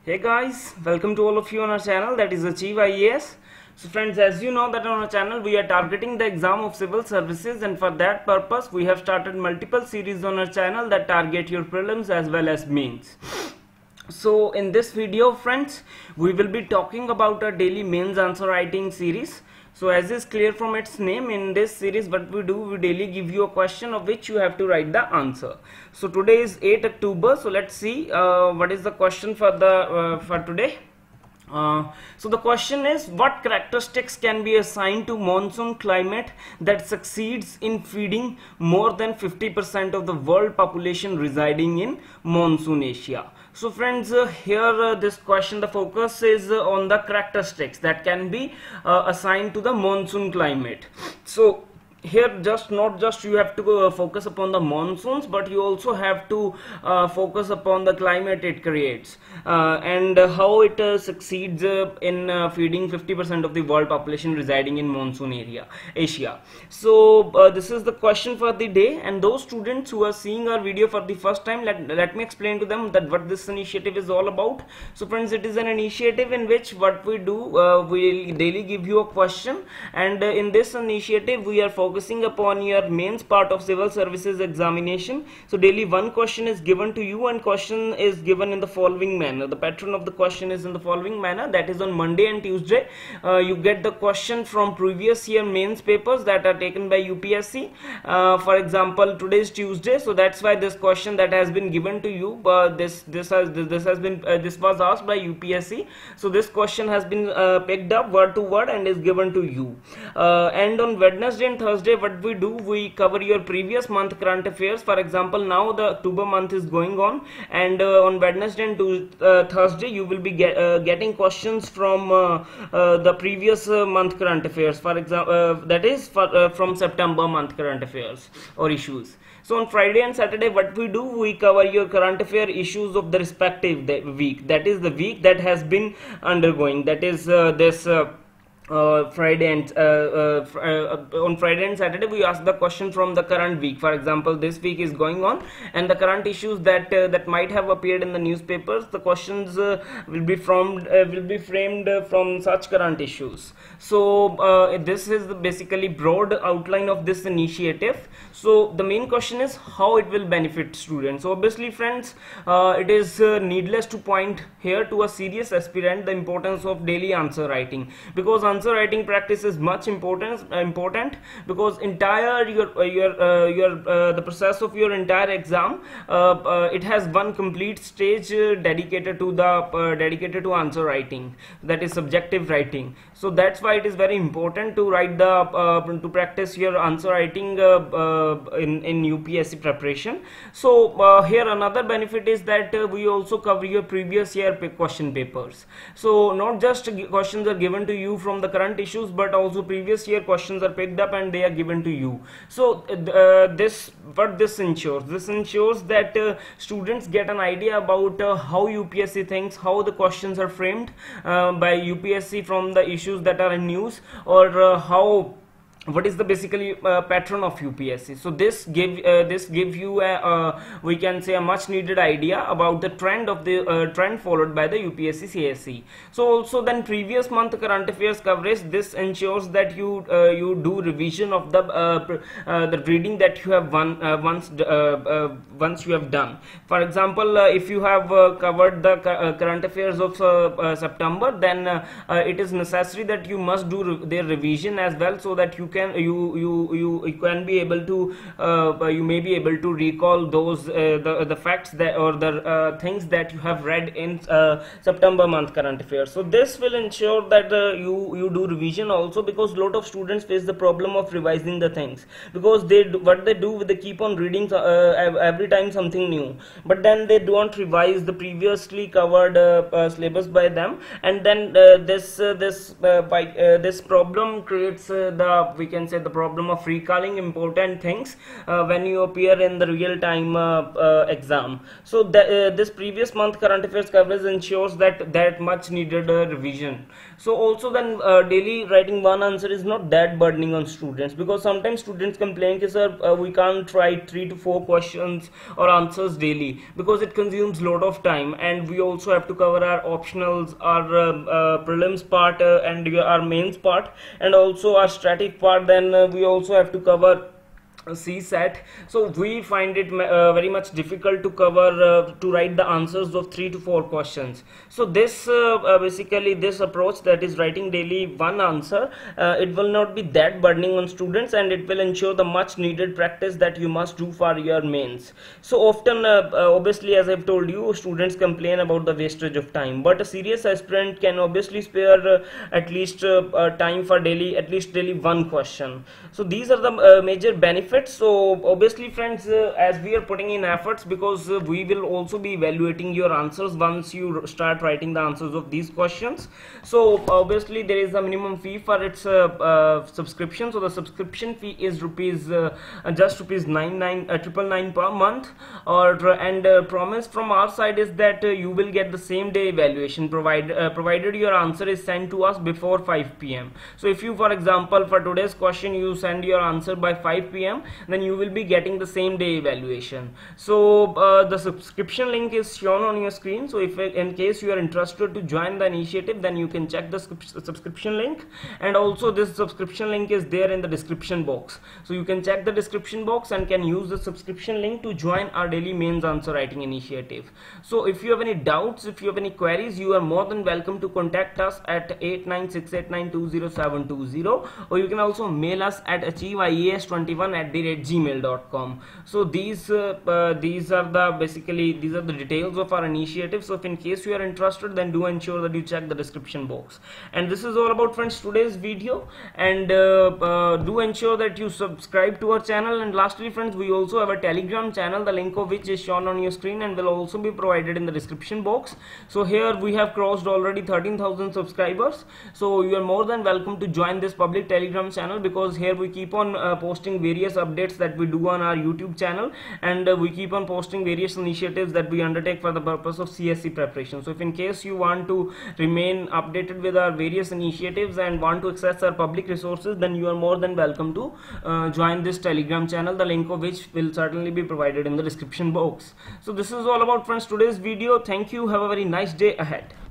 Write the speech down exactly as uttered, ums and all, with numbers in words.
Hey guys, welcome to all of you on our channel, that is Achieve I A S. So friends, as you know that on our channel we are targeting the exam of civil services, and for that purpose we have started multiple series on our channel that target your prelims as well as mains. So in this video friends, we will be talking about a daily mains answer writing series. So as is clear from its name, in this series what we do, we daily give you a question of which you have to write the answer. So today is eighth October, so let's see uh, what is the question for the uh, for today. Uh, so the question is, what characteristics can be assigned to monsoon climate that succeeds in feeding more than fifty percent of the world population residing in monsoon Asia? So friends, uh, here uh, this question, the focus is uh, on the characteristics that can be uh, assigned to the monsoon climate. So here just not just you have to uh, focus upon the monsoons, but you also have to uh, focus upon the climate it creates uh, and uh, how it uh, succeeds uh, in uh, feeding fifty percent of the world population residing in monsoon area Asia. So uh, this is the question for the day, and those students who are seeing our video for the first time, let, let me explain to them that what this initiative is all about. So friends, it is an initiative in which what we do, uh, we will daily give you a question, and uh, in this initiative we are focusing focusing upon your mains part of civil services examination. So daily one question is given to you, and question is given in the following manner. The pattern of the question is in the following manner, that is on Monday and Tuesday uh, you get the question from previous year mains papers that are taken by U P S C. Uh, for example, today is Tuesday, so that's why this question that has been given to you, uh, this this has this has been uh, this was asked by U P S C. So this question has been uh, picked up word to word and is given to you. Uh, and on Wednesday and Thursday, what we do, we cover your previous month current affairs. For example, now the October month is going on, and uh, on Wednesday and to, uh, Thursday you will be get, uh, getting questions from uh, uh, the previous uh, month current affairs, for example uh, that is for, uh, from September month current affairs or issues. So on Friday and Saturday what we do, we cover your current affair issues of the respective week, that is the week that has been undergoing, that is uh, this uh, Uh, Friday and uh, uh, uh, on Friday and Saturday we ask the question from the current week. For example, this week is going on, and the current issues that uh, that might have appeared in the newspapers, the questions uh, will be from uh, will be framed uh, from such current issues. So uh, this is the basically broad outline of this initiative. So the main question is how it will benefit students. So obviously friends, uh, it is uh, needless to point here to a serious aspirant the importance of daily answer writing, because answer writing practice is much important uh, important because entire your uh, your uh, your uh, the process of your entire exam, uh, uh, it has one complete stage uh, dedicated to the uh, dedicated to answer writing, that is subjective writing. So that's why it is very important to write the uh, to practice your answer writing uh, uh, in in U P S C preparation. So uh, here another benefit is that uh, we also cover your previous year question papers. So not just questions are given to you from the current issues, but also previous year questions are picked up and they are given to you. So uh, this what this ensures this ensures that uh, students get an idea about uh, how U P S C thinks, how the questions are framed uh, by U P S C from the issues that are in news, or uh, how what is the basically uh, pattern of U P S C. So this give uh, this give you a uh, we can say a much needed idea about the trend of the uh, trend followed by the U P S C C S E. So also then previous month current affairs coverage, this ensures that you uh, you do revision of the uh, uh, the reading that you have one uh, once uh, uh, once you have done. For example, uh, if you have uh, covered the uh, current affairs of uh, uh, September, then uh, uh, it is necessary that you must do re their revision as well, so that you can you you you, you can be able to uh, you may be able to recall those uh, the the facts that or the uh, things that you have read in uh, September month current affairs. So this will ensure that uh, you you do revision also, because lot of students face the problem of revising the things, because they do, what they do, they keep on reading uh, every time something new, but then they don't revise the previously covered uh, uh, syllabus by them, and then uh, this uh, this uh, by uh, this problem creates uh, the we can say the problem of recalling important things uh, when you appear in the real time uh, uh, exam. So th uh, this previous month current affairs coverage ensures that that much needed uh, revision. So also then uh, daily writing one answer is not that burdening on students, because sometimes students complain that sir uh, we can't write three to four questions or answers daily because it consumes lot of time, and we also have to cover our optionals, our uh, uh, prelims part uh, and our mains part, and also our static part. Then uh, we also have to cover C S E T, so we find it uh, very much difficult to cover uh, to write the answers of three to four questions. So this uh, uh, basically this approach, that is writing daily one answer, uh, it will not be that burdening on students, and it will ensure the much needed practice that you must do for your mains. So often uh, uh, obviously, as I've told you, students complain about the wastage of time, but a serious aspirant can obviously spare uh, at least uh, uh, time for daily at least daily one question. So these are the uh, major benefits. So obviously friends, uh, as we are putting in efforts, because uh, we will also be evaluating your answers once you start writing the answers of these questions. So obviously there is a minimum fee for its uh, uh, subscription. So the subscription fee is rupees uh, just rupees nine nine uh, triple nine per month, or and uh, promise from our side is that uh, you will get the same day evaluation provide uh, provided your answer is sent to us before five P M So if you, for example, for today's question you send your answer by five P M then you will be getting the same day evaluation. So uh, the subscription link is shown on your screen. So if in case you are interested to join the initiative, then you can check the subscription link, and also this subscription link is there in the description box. So you can check the description box and can use the subscription link to join our daily mains answer writing initiative. So if you have any doubts, if you have any queries, you are more than welcome to contact us at eight nine six eight nine two zero seven two zero, or you can also mail us at achieve I A S twenty-one at the rate gmail dot com. So these uh, uh, these are the basically these are the details of our initiative. So if in case you are interested, then do ensure that you check the description box. And this is all about, friends, today's video, and uh, uh, do ensure that you subscribe to our channel. And lastly, friends, we also have a Telegram channel, the link of which is shown on your screen and will also be provided in the description box. So here we have crossed already thirteen thousand subscribers, so you are more than welcome to join this public Telegram channel, because here we keep on uh, posting various updates that we do on our YouTube channel, and uh, we keep on posting various initiatives that we undertake for the purpose of C S E preparation. So if in case you want to remain updated with our various initiatives and want to access our public resources, then you are more than welcome to uh, join this Telegram channel, the link of which will certainly be provided in the description box. So this is all about, friends, today's video. Thank you. Have a very nice day ahead.